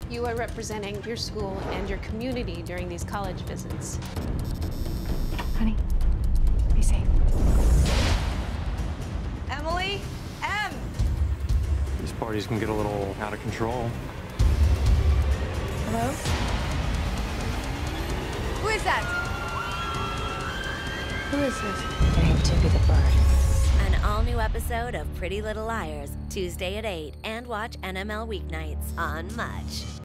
You are representing your school and your community during these college visits. Honey, be safe. Emily? Em! These parties can get a little out of control. Hello? Who is that? Who is this? Your name Tippy the bird. An all-new episode of Pretty Little Liars, Tuesday at 8, and watch NML weeknights on Much.